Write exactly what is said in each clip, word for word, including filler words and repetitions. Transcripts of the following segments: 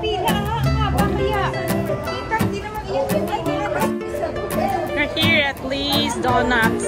pila ha. Habang diya. Kita, hindi naman iyan. We're here at Lee's Donuts.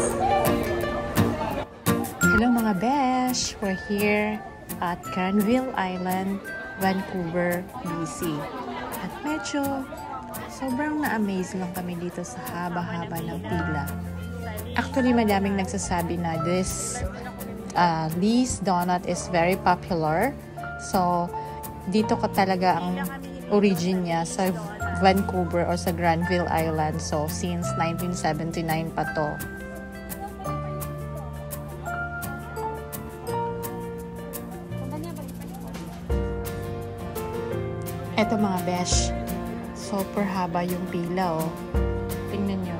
Hello mga besh! We're here at Granville Island, Vancouver, B C. At medyo sobrang na-amaze lang kami dito sa haba-haba ng pila. Actually, madaming nagsasabi na this uh, Lee's Donut is very popular. So, dito ka talaga ang origin niya sa Vancouver or sa Granville Island. So, since nineteen seventy-nine pa to. Eto mga besh, super haba yung pila oh. Tingnan nyo.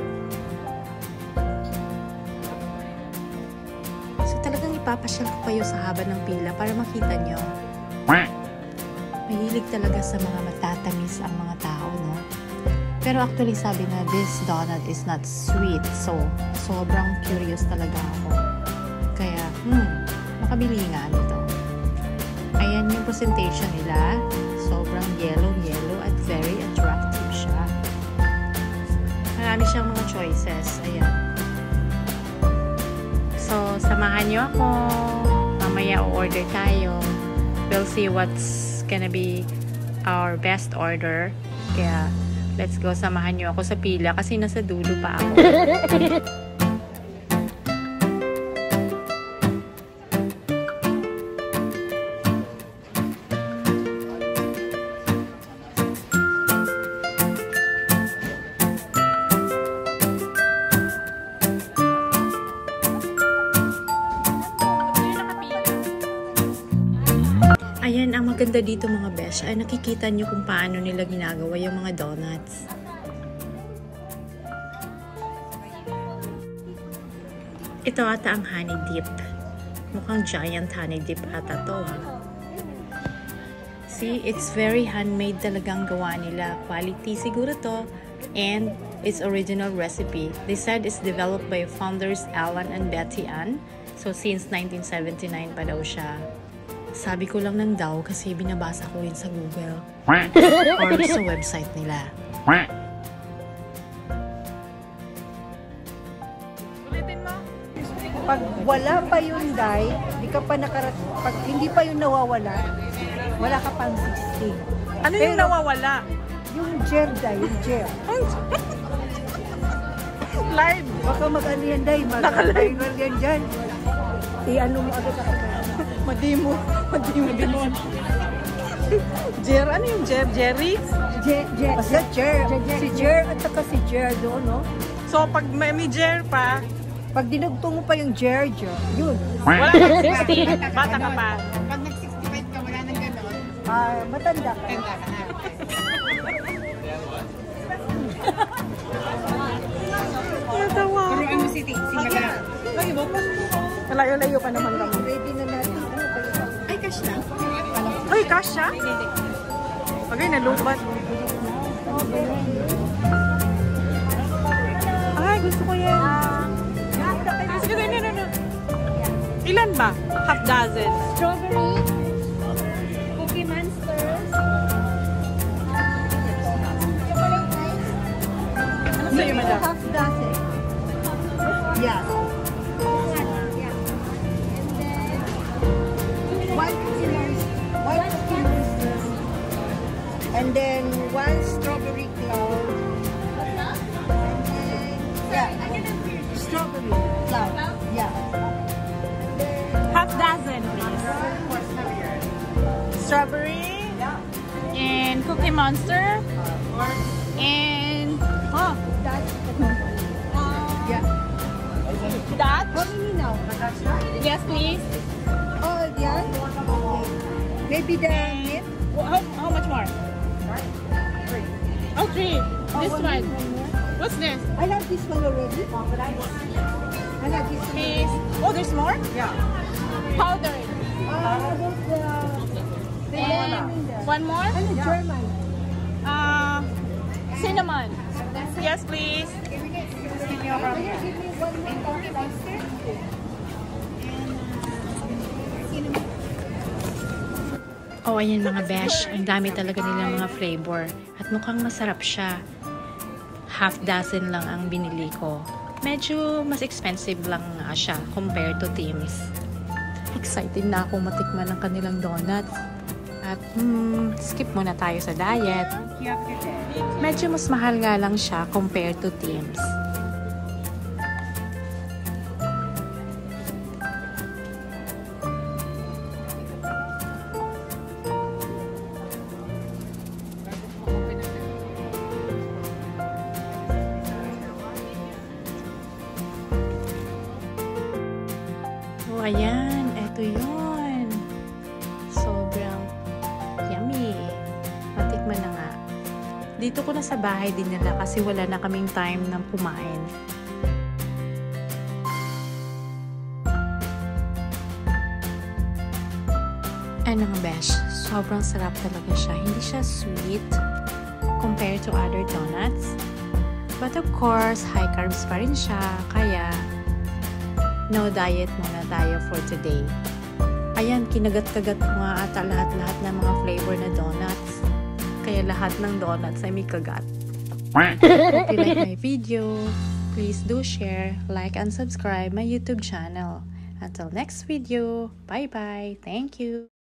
So talagang ipapasyal ko kayo sa haba ng pila para makita nyo. Mahilig talaga sa mga matatamis ang mga tao, no? Pero actually sabi na this donut is not sweet. So, sobrang curious talaga ako. Kaya, hmm, makabili nga nito. Ayan yung presentation nila. Sobrang yellow-yellow at very attractive siya. Marami siyang mga choices. Ayan. So, samahan nyo ako. Mamaya o-order tayo. We'll see what's gonna be our best order. Kaya, let's go. Samahan nyo ako sa pila kasi nasa dulo pa ako. Ayan, ang maganda dito mga besh, ay nakikita nyo kung paano nila ginagawa yung mga donuts. Ito ata ang honey dip. Mukhang giant honey dip ata to ha. See, it's very handmade talagang gawa nila. Quality siguro to. And its original recipe. They said it's developed by founders Alan and Betty Ann. So since nineteen seventy-nine pa daw siya. Sabi ko lang ng daw kasi binabasa ko rin sa Google or sa website nila. Pag wala pa yung dye, di ka pa nakarat... Pag hindi pa yung nawawala, wala ka pang sixteen. Ano yung Pero, nawawala? Yung gel dye, yung gel. Live! Baka mag-ano yan dye, mag-viral yan dyan. I-ano mo agad ako. Madimo. Madimo. Madimo. Jer, ano yung Jer? Jerry? Jer, Jer. Basta Jer. Si Jer at saka si Jer doon, no? So, pag may, may Jer pa, pag dinugtong mo pa yung Jer, Jer, yun. Wala ka sixty. Bata ka pa. Pag nag sixty-five ka, wala nang gano'n. Ah, matanda ka. Tanda ka na. Natawa. Turuan mo si T. Si Magana. Malayo-layo pa naman kami. Ready na natin. Ay, cash na. Ay, cash siya? Pagay, nalupat. Ay, gusto ko yan. Sige, no, no, no. Ilan ba? Half dozen. Strawberry, Cookie Monsters, chocolate ice. Ano sa'yo, madam? Half dozen. Yeah. And then one strawberry cloud. Yeah. Strawberry cloud. Yeah. Half dozen, please. Strawberry. And Cookie Monster. And, oh, Yeah. that. How many now? Yes, please. Oh, yeah. Okay. Maybe the And, how, how much more? Oh, three. This Oh, one. more. What's this? I have this one already. I have this one. Please. Oh, there's more? Yeah. Powdered. Uh, about the, the And one more? ano, German. Uh, cinnamon. Yes, please. Give me one more lobster. Oh, ayan mga besh. Ang dami talaga nilang mga flavor. At mukhang masarap siya. Half dozen lang ang binili ko. Medyo mas expensive lang nga siya compared to Tim's. Excited na akong matikman ng kanilang donuts. At hmm, skip muna tayo sa diet. Medyo mas mahal nga lang siya compared to Tim's. Oh, ayan. Eto yun. Sobrang yummy. Matikman na nga. Dito ko na sa bahay din nila kasi wala na kaming time ng kumain. Ano nga besh, sobrang sarap talaga siya. Hindi siya sweet compared to other donuts. But of course, high carbs pa rin siya. Kaya, no diet muna tayo for today. Ayan, kinagat-kagat ko nga ata lahat-lahat ng mga flavor na donuts. Kaya lahat ng donuts ay may kagat. If you like my video, please do share, like, and subscribe my YouTube channel. Until next video, bye-bye. Thank you.